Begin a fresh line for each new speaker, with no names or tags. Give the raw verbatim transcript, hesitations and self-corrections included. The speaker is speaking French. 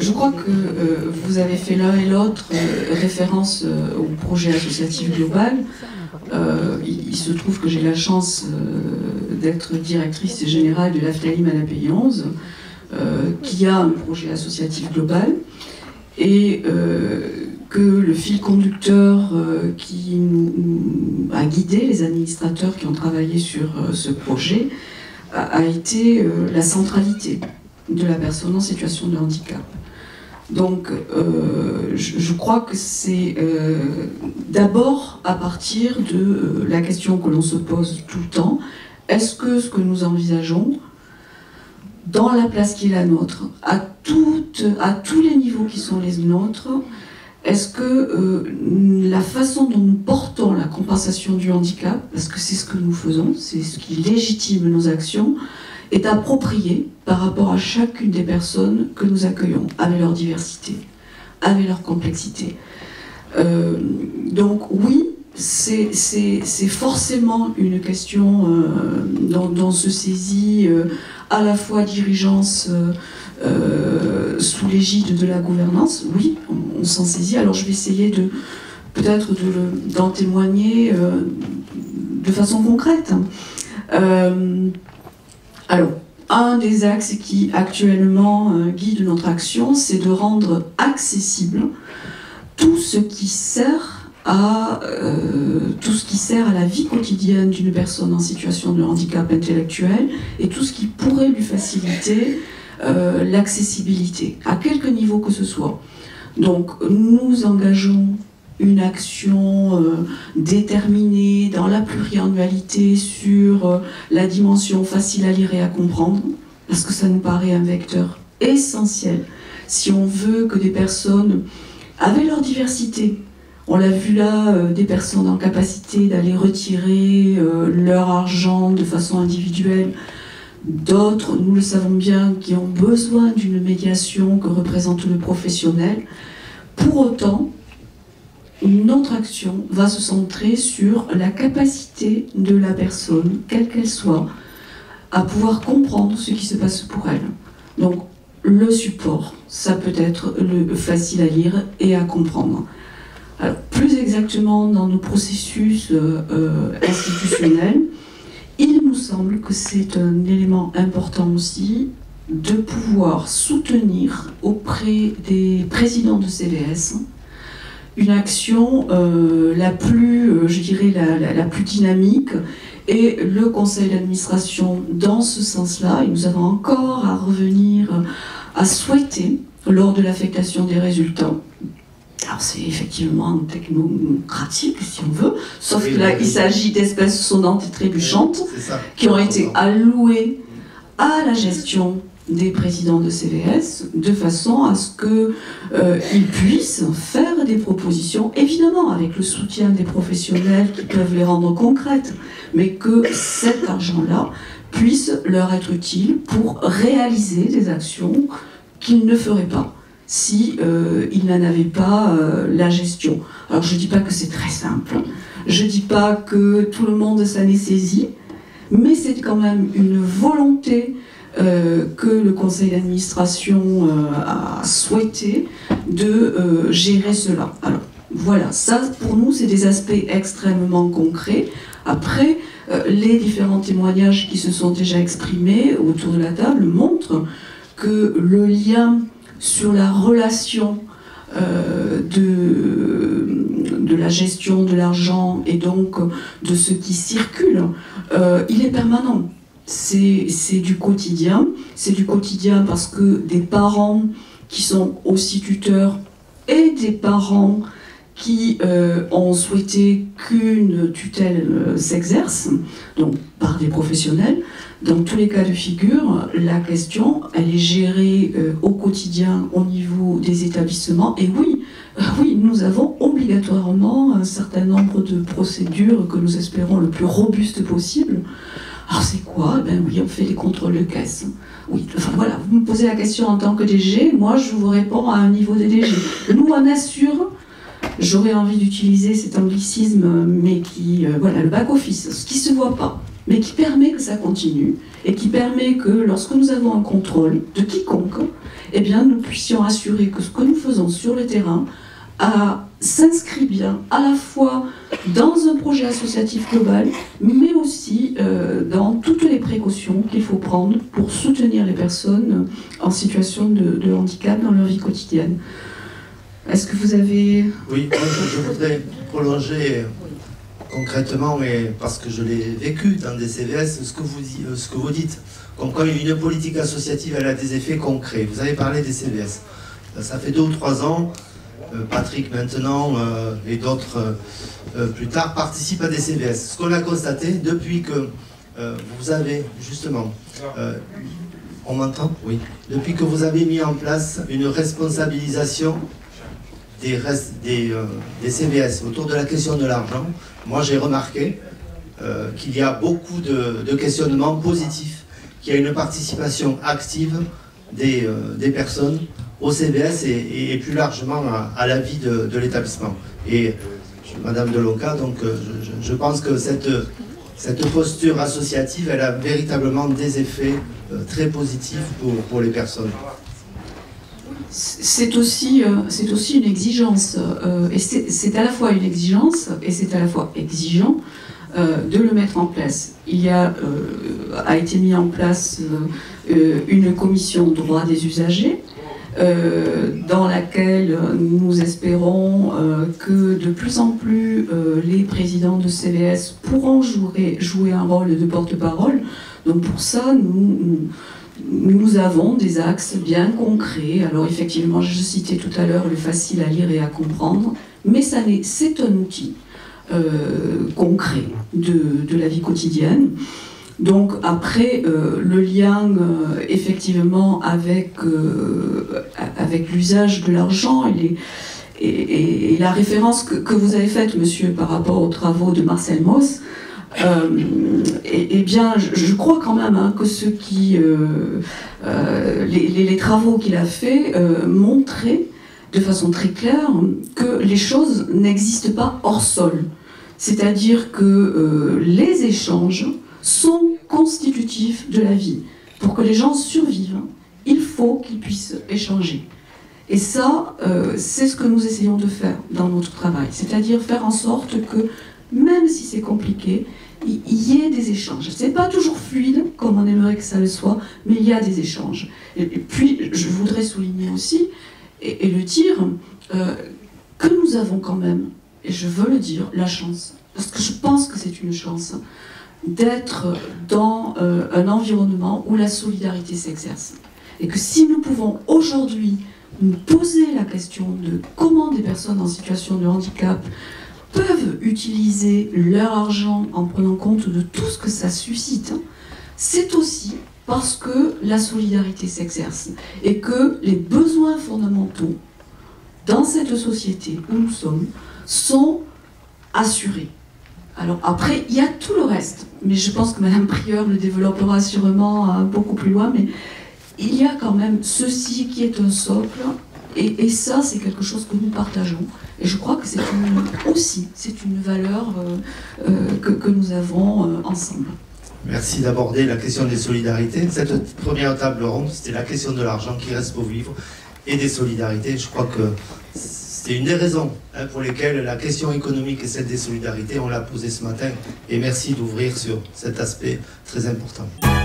je crois que euh, vous avez fait l'un et l'autre euh, référence euh, au projet associatif global. Euh, il, il se trouve que j'ai la chance euh, d'être directrice générale de l'Aftalim à la P I onze, euh, qui a un projet associatif global, et euh, que le fil conducteur euh, qui nous, nous a guidé les administrateurs qui ont travaillé sur euh, ce projet a, a été euh, la centralité de la personne en situation de handicap. Donc, euh, je, je crois que c'est euh, d'abord à partir de euh, la question que l'on se pose tout le temps, est-ce que ce que nous envisageons, dans la place qui est la nôtre, à, toutes, à tous les niveaux qui sont les nôtres, est-ce que euh, la façon dont nous portons la compensation du handicap, parce que c'est ce que nous faisons, c'est ce qui légitime nos actions, est appropriée par rapport à chacune des personnes que nous accueillons, avec leur diversité, avec leur complexité. Euh, donc oui, c'est forcément une question euh, dont, dont se saisit euh, à la fois dirigeance euh, euh, sous l'égide de la gouvernance, oui, on, on s'en saisit. Alors je vais essayer de peut-être d'en témoigner euh, de façon concrète. Euh, alors, un des axes qui actuellement euh, guide notre action, c'est de rendre accessible tout ce qui sert à euh, tout ce qui sert à la vie quotidienne d'une personne en situation de handicap intellectuel et tout ce qui pourrait lui faciliter euh, l'accessibilité, à quelque niveau que ce soit. Donc, nous engageons une action euh, déterminée dans la pluriannualité sur euh, la dimension facile à lire et à comprendre, parce que ça nous paraît un vecteur essentiel si on veut que des personnes, avec leur diversité, on l'a vu là, euh, des personnes en capacité d'aller retirer euh, leur argent de façon individuelle, d'autres, nous le savons bien, qui ont besoin d'une médiation que représente le professionnel. Pour autant, notre action va se centrer sur la capacité de la personne, quelle qu'elle soit, à pouvoir comprendre ce qui se passe pour elle. Donc, le support, ça peut être le facile à lire et à comprendre. Alors, plus exactement dans nos processus euh, euh, institutionnels, il nous semble que c'est un élément important aussi de pouvoir soutenir auprès des présidents de C V S une action euh, la plus, euh, je dirais, la, la, la plus dynamique, et le conseil d'administration, dans ce sens-là, et nous avons encore à revenir à souhaiter, lors de l'affectation des résultats, alors c'est effectivement technocratique, si on veut, sauf oui, que là, oui. il s'agit d'espèces sonnantes et trébuchantes ça, qui ont été allouées à la gestion des présidents de C V S, de façon à ce qu'ils euh, puissent faire des propositions, évidemment avec le soutien des professionnels qui peuvent les rendre concrètes, mais que cet argent-là puisse leur être utile pour réaliser des actions qu'ils ne feraient pas si euh, ils n'en avaient pas euh, la gestion. Alors je ne dis pas que c'est très simple, je ne dis pas que tout le monde s'en est saisi, mais c'est quand même une volonté Euh, que le conseil d'administration euh, a souhaité de euh, gérer cela. Alors voilà, ça pour nous c'est des aspects extrêmement concrets. Après, euh, les différents témoignages qui se sont déjà exprimés autour de la table montrent que le lien sur la relation euh, de, de la gestion de l'argent et donc de ce qui circule, euh, il est permanent. C'est du quotidien, c'est du quotidien parce que des parents qui sont aussi tuteurs et des parents qui euh, ont souhaité qu'une tutelle euh, s'exerce, donc par des professionnels, dans tous les cas de figure, la question, elle est gérée euh, au quotidien au niveau des établissements, et oui, euh, oui, nous avons obligatoirement un certain nombre de procédures que nous espérons le plus robustes possible. Alors c'est quoi? Ben oui, on fait des contrôles de caisse. Oui, enfin voilà, vous me posez la question en tant que D G, moi je vous réponds à un niveau des D G. Nous on assure, j'aurais envie d'utiliser cet anglicisme, mais qui, euh, voilà, le back-office, ce qui ne se voit pas, mais qui permet que ça continue, et qui permet que lorsque nous avons un contrôle de quiconque, eh bien, nous puissions assurer que ce que nous faisons sur le terrain s'inscrit bien à la fois dans un projet associatif global, mais aussi euh, dans toutes les précautions qu'il faut prendre pour soutenir les personnes en situation de, de handicap dans leur vie quotidienne. Est-ce que vous avez...
Oui, moi je, je voudrais prolonger concrètement, mais parce que je l'ai vécu dans des C V S, ce que vous, ce que vous dites. Comme quoi une politique associative, elle a des effets concrets. Vous avez parlé des C V S. Ça fait deux ou trois ans, Patrick maintenant euh, et d'autres euh, plus tard participent à des C V S. Ce qu'on a constaté depuis que euh, vous avez justement, euh, on m'entend? Oui. Depuis que vous avez mis en place une responsabilisation des, des, euh, des C V S autour de la question de l'argent, moi j'ai remarqué euh, qu'il y a beaucoup de, de questionnements positifs, qu'il y a une participation active des, euh, des personnes au C V S et, et, et plus largement à, à la vie de, de l'établissement. Et Madame Delonca, donc je, je pense que cette, cette posture associative, elle a véritablement des effets euh, très positifs pour, pour les personnes.
C'est aussi, euh, c'est aussi une exigence, euh, et c'est à la fois une exigence et c'est à la fois exigeant euh, de le mettre en place. Il y a, euh, a été mis en place euh, une commission droit des usagers, Euh, dans laquelle nous espérons euh, que de plus en plus euh, les présidents de C V S pourront jouer, jouer un rôle de porte-parole. Donc pour ça, nous, nous, nous avons des axes bien concrets. Alors effectivement, je citais tout à l'heure le facile à lire et à comprendre, mais c'est un outil euh, concret de, de la vie quotidienne. Donc après, euh, le lien euh, effectivement avec, euh, avec l'usage de l'argent et, et, et la référence que, que vous avez faite, monsieur, par rapport aux travaux de Marcel Mauss, euh, et, et bien, je, je crois quand même hein, que ceux qui, euh, euh, les, les, les travaux qu'il a fait euh, montraient de façon très claire que les choses n'existent pas hors sol. C'est-à-dire que euh, les échanges sont constitutifs de la vie. Pour que les gens survivent, il faut qu'ils puissent échanger. Et ça, euh, c'est ce que nous essayons de faire dans notre travail. C'est-à-dire faire en sorte que, même si c'est compliqué, il y ait des échanges. C'est pas toujours fluide, comme on aimerait que ça le soit, mais il y a des échanges. Et, et puis, je voudrais souligner aussi, et, et le dire, euh, que nous avons quand même, et je veux le dire, la chance, parce que je pense que c'est une chance, d'être dans euh, un environnement où la solidarité s'exerce. Et que si nous pouvons aujourd'hui nous poser la question de comment des personnes en situation de handicap peuvent utiliser leur argent en prenant compte de tout ce que ça suscite, c'est aussi parce que la solidarité s'exerce et que les besoins fondamentaux dans cette société où nous sommes sont assurés. Alors après, il y a tout le reste, mais je pense que Madame Prieur le développera sûrement euh, beaucoup plus loin, mais il y a quand même ceci qui est un socle, et, et ça c'est quelque chose que nous partageons, et je crois que c'est aussi c'est une valeur euh, euh, que, que nous avons euh, ensemble.
Merci d'aborder la question des solidarités. Cette première table ronde, c'était la question de l'argent qui reste pour vivre, et des solidarités. Je crois que c'est une des raisons hein, pour lesquelles la question économique et celle des solidarités, on l'a posée ce matin. Et merci d'ouvrir sur cet aspect très important.